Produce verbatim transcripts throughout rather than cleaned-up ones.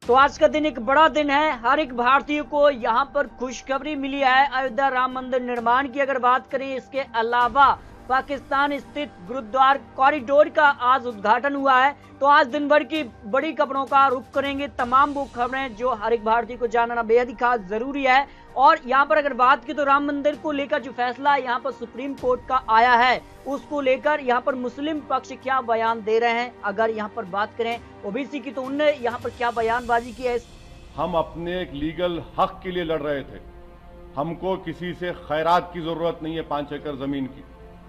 तो आज का दिन एक बड़ा दिन है। हर एक भारतीय को यहाँ पर खुशखबरी मिली है। अयोध्या राम मंदिर निर्माण की अगर बात करें, इसके अलावा पाकिस्तान स्थित गुरुद्वारा कॉरिडोर का आज उद्घाटन हुआ है। तो आज दिन भर की बड़ी खबरों का रुख करेंगे, तमाम वो खबरें जो हर एक भारतीय को जानना बेहद ही खास जरूरी है। और यहाँ पर अगर बात की तो राम मंदिर को लेकर जो फैसला यहाँ पर सुप्रीम कोर्ट का आया है, उसको लेकर यहाँ पर मुस्लिम पक्ष क्या बयान दे रहे हैं। अगर यहाँ पर बात करें ओबीसी की, तो उनने यहाँ पर क्या बयानबाजी की है। हम अपने एक लीगल हक के लिए लड़ रहे थे। हमको किसी से खैरात की जरूरत नहीं है। पांच एकड़ जमीन की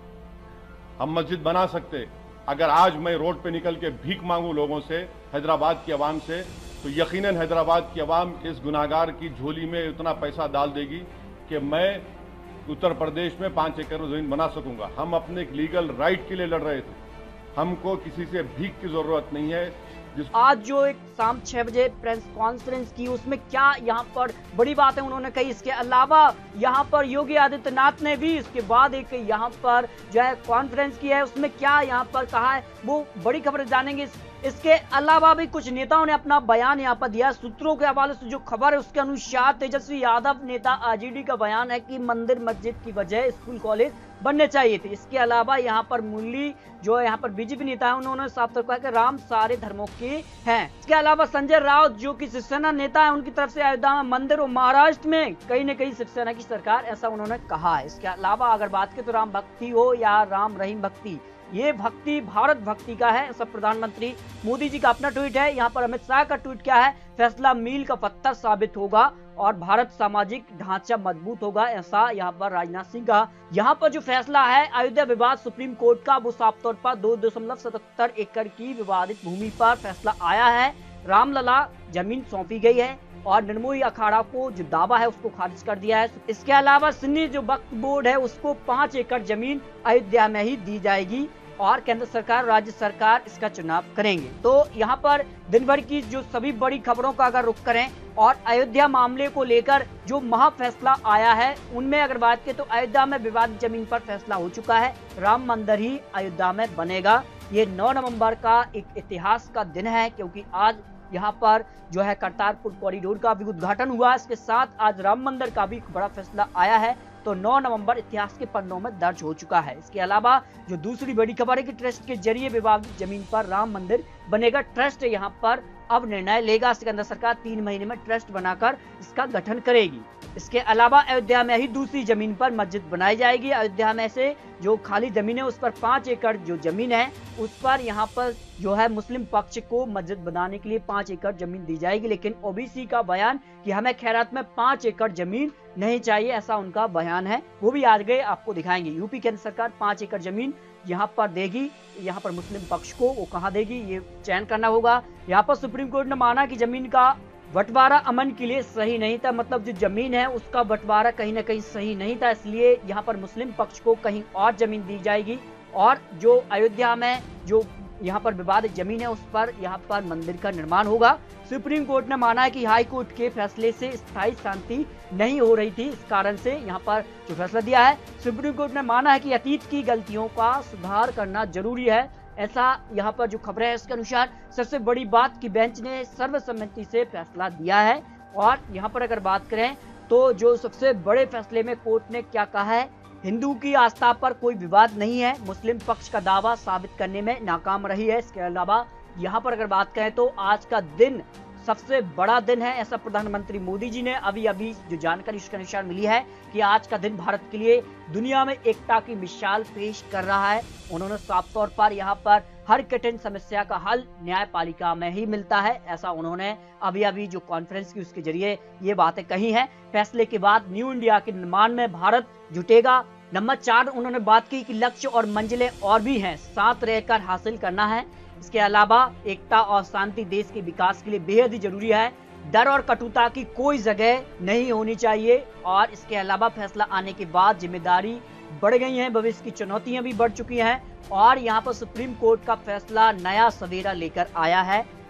हम मस्जिद बना सकते। अगर आज मैं रोड पे निकल के भीख मांगू लोगों से, हैदराबाद की आवाम से, तो यकीनन हैदराबाद की आवाम इस गुनाहगार की झोली में इतना पैसा डाल देगी कि मैं उत्तर प्रदेश में पांच एकड़ जमीन बना सकूंगा। हम अपने एक लीगल राइट के लिए लड़ रहे थे। हमको किसी से भीख की जरूरत नहीं है। जिस आज जो एक शाम छह बजे प्रेस कॉन्फ्रेंस की, उसमें क्या यहाँ पर बड़ी बातें उन्होंने कही। इसके अलावा यहाँ पर योगी आदित्यनाथ ने भी इसके बाद एक यहाँ पर जो है कॉन्फ्रेंस की है, उसमें क्या यहाँ पर कहा है, वो बड़ी खबर जानेंगे। इसके अलावा भी कुछ नेताओं ने अपना बयान यहाँ पर दिया। सूत्रों के हवाले से जो खबर है उसके अनुसार तेजस्वी यादव नेता आरजेडी का बयान है कि मंदिर मस्जिद की बजाय स्कूल कॉलेज बनने चाहिए थे। इसके अलावा यहाँ पर मुरली जो यहाँ पर बीजेपी नेता है, उन्होंने साफ तौर पर कहा कि राम सारे धर्मों के हैं। इसके अलावा संजय राउत जो कि शिवसेना नेता है, उनकी तरफ से अयोध्या में मंदिर और महाराष्ट्र में कहीं न कहीं शिवसेना की सरकार, ऐसा उन्होंने कहा है। इसके अलावा अगर बात करें तो राम भक्ति हो या राम रहीम भक्ति, ये भक्ति भारत भक्ति का है, ऐसा प्रधानमंत्री मोदी जी का अपना ट्वीट है। यहाँ पर अमित शाह का ट्वीट क्या है, फैसला मील का पत्थर साबित होगा और भारत सामाजिक ढांचा मजबूत होगा, ऐसा यहाँ पर राजनाथ सिंह का। यहाँ पर जो फैसला है अयोध्या विवाद सुप्रीम कोर्ट का, वो साफ तौर पर दो दशमलव सतहत्तर एकड़ की विवादित भूमि पर फैसला आया है। रामलला जमीन सौंपी गई है और निर्मोही अखाड़ा को जो दावा है उसको खारिज कर दिया है। इसके अलावा सुन्नी जो वक्फ बोर्ड है उसको पांच एकड़ जमीन अयोध्या में ही दी जाएगी और केंद्र सरकार राज्य सरकार इसका चुनाव करेंगे। तो यहाँ पर दिन भर की जो सभी बड़ी खबरों का अगर रुख करें और अयोध्या मामले को लेकर जो महा फैसला आया है, उनमें अगर बात करें तो अयोध्या में विवादित जमीन पर फैसला हो चुका है। राम मंदिर ही अयोध्या में बनेगा। ये नौ नवम्बर का एक इतिहास का दिन है, क्योंकि आज यहाँ पर जो है करतारपुर कॉरिडोर का भी उद्घाटन हुआ। इसके साथ आज राम मंदिर का भी बड़ा फैसला आया है। तो नौ नवंबर इतिहास के पन्नों में दर्ज हो चुका है। इसके अलावा जो दूसरी बड़ी खबर है कि ट्रस्ट के जरिए विवादित जमीन पर राम मंदिर बनेगा। ट्रस्ट यहाँ पर अब निर्णय लेगा। केंद्र सरकार तीन महीने में ट्रस्ट बनाकर इसका गठन करेगी। इसके अलावा अयोध्या में ही दूसरी जमीन पर मस्जिद बनाई जाएगी। अयोध्या में से जो खाली जमीन है उस पर पांच एकड़ जो जमीन है उस पर यहाँ पर जो है मुस्लिम पक्ष को मस्जिद बनाने के लिए पांच एकड़ जमीन दी जाएगी। लेकिन ओबीसी का बयान कि हमें खैरात में पांच एकड़ जमीन नहीं चाहिए, ऐसा उनका बयान है। वो भी आज गए आपको दिखाएंगे। यूपी केंद्र सरकार पांच एकड़ जमीन यहाँ पर देगी। यहाँ पर मुस्लिम पक्ष को वो कहाँ देगी, ये चयन करना होगा। यहाँ पर सुप्रीम कोर्ट ने माना कि जमीन का बंटवारा अमन के लिए सही नहीं था, मतलब जो जमीन है उसका बंटवारा कहीं ना कहीं सही नहीं था, इसलिए यहाँ पर मुस्लिम पक्ष को कहीं और जमीन दी जाएगी। और जो अयोध्या में जो यहाँ पर विवादित जमीन है उस पर यहाँ पर मंदिर का निर्माण होगा। सुप्रीम कोर्ट ने माना है कि हाई कोर्ट के फैसले से स्थायी शांति नहीं हो रही थी, इस कारण से यहाँ पर जो फैसला दिया है। सुप्रीम कोर्ट ने माना है कि अतीत की गलतियों का सुधार करना जरूरी है, ऐसा यहाँ पर जो खबरें है इसके अनुसार। सबसे बड़ी बात की बेंच ने सर्वसम्मति से फैसला दिया है। और यहाँ पर अगर बात करें तो जो सबसे बड़े फैसले में कोर्ट ने क्या कहा है, हिंदू की आस्था पर कोई विवाद नहीं है, मुस्लिम पक्ष का दावा साबित करने में नाकाम रही है। इसके अलावा यहाँ पर अगर बात करें तो आज का दिन सबसे बड़ा दिन है, ऐसा प्रधानमंत्री मोदी जी ने अभी अभी जो जानकारी उसके अनुसार मिली है कि आज का दिन भारत के लिए दुनिया में एकता की मिसाल पेश कर रहा है। उन्होंने साफ तौर पर यहाँ पर हर कठिन समस्या का हल न्यायपालिका में ही मिलता है, ऐसा उन्होंने अभी अभी जो कॉन्फ्रेंस की उसके जरिए ये बातें कही हैं। फैसले के बाद न्यू इंडिया के निर्माण में भारत जुटेगा। नंबर चार उन्होंने बात की कि लक्ष्य और मंजिलें और भी हैं, साथ रहकर हासिल करना है। इसके अलावा एकता और शांति देश के विकास के लिए बेहद ही जरूरी है। डर और कटुता की कोई जगह नहीं होनी चाहिए। और इसके अलावा फैसला आने के बाद जिम्मेदारी बढ़ गई है, भविष्य की चुनौतियां भी बढ़ चुकी हैं। और यहाँ पर सुप्रीम कोर्ट का फैसला नया सवेरा लेकर आया है।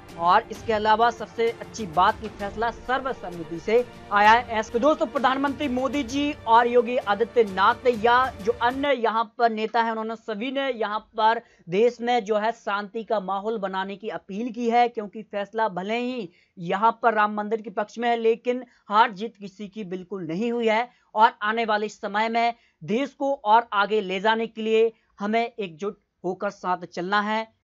और इसके अलावा सबसे अच्छी बात की फैसला सर्वसम्मति से आया है। ऐसे दोस्तों, प्रधानमंत्री मोदी जी और योगी आदित्यनाथ ने या जो अन्य यहाँ पर नेता हैं, उन्होंने सभी ने यहाँ पर देश में जो है शांति का माहौल बनाने की अपील की है, क्योंकि फैसला भले ही यहाँ पर राम मंदिर के पक्ष में है, लेकिन हार जीत किसी की बिल्कुल नहीं हुई है। और आने वाले समय में देश को और आगे ले जाने के लिए हमें एकजुट होकर साथ चलना है।